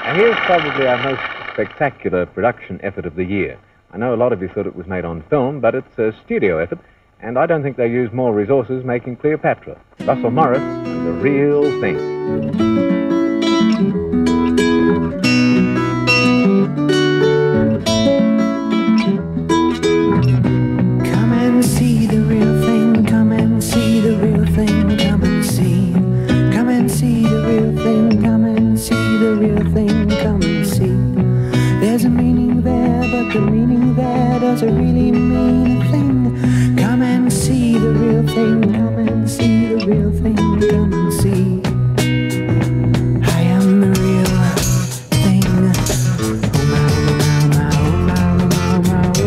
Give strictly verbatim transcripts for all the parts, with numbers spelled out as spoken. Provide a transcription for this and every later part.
And here's probably our most spectacular production effort of the year. I know a lot of you thought it was made on film, but it's a studio effort, and I don't think they used more resources making Cleopatra. Russell Morris and the real thing. Come and see the real thing, come and see the real thing, come and see. Come and see the real thing, come and see the real thing, come and see. There's a meaning there, but the meaning there doesn't really mean a thing. Come and see the real thing, come and see the real thing, come and see. I am the real thing. Oh my, oh my, oh my, oh my, oh my,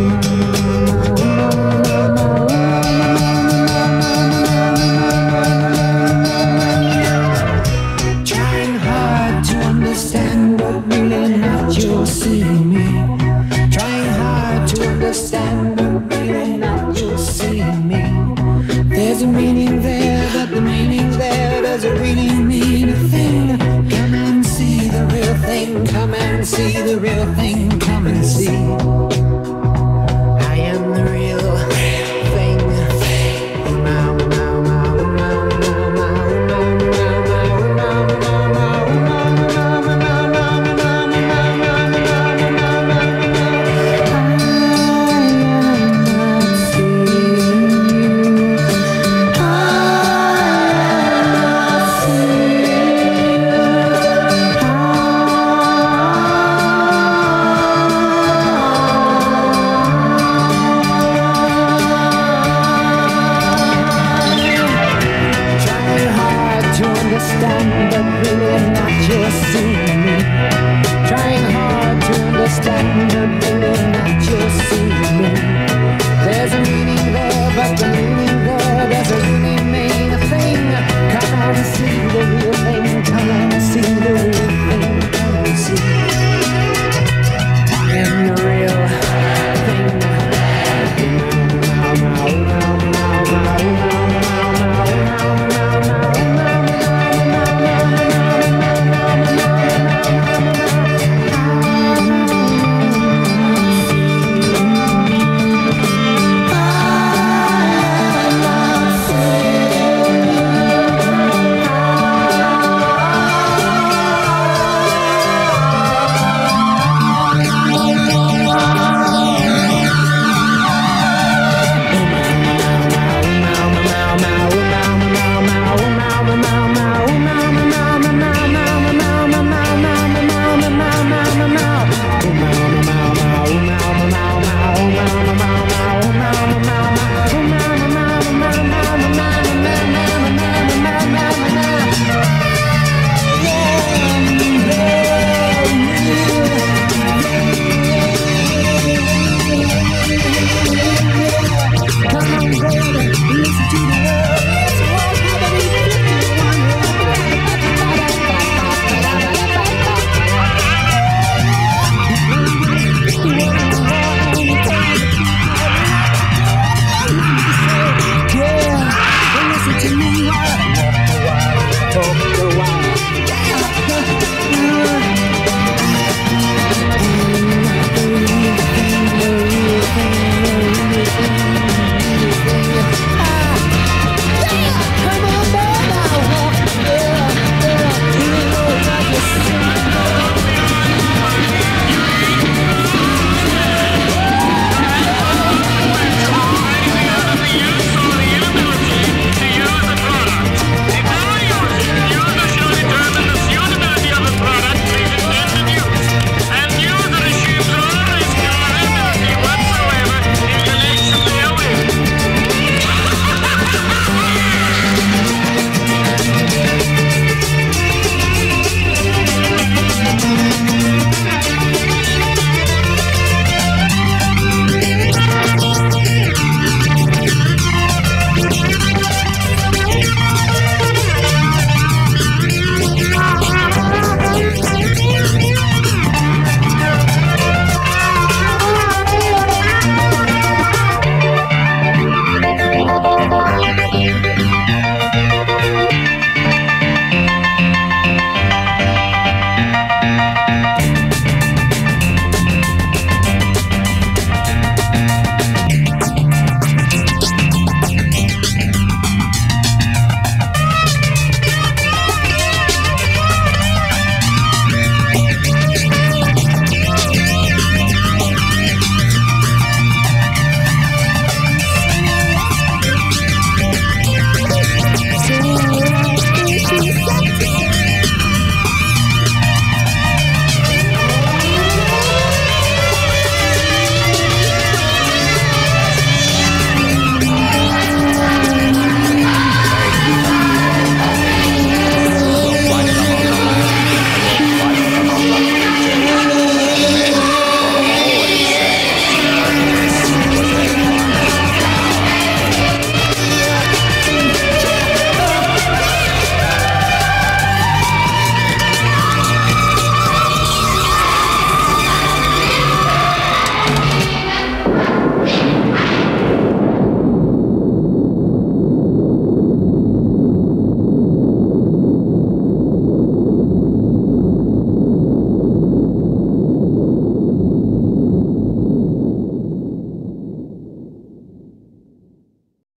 oh my. Trying hard to understand what really not you're seeing me. Trying hard to understand but really not you're seeing me. There's a meaning there, but the meaning there doesn't really mean a thing. Come and see the real thing, come and see the real thing, come and see.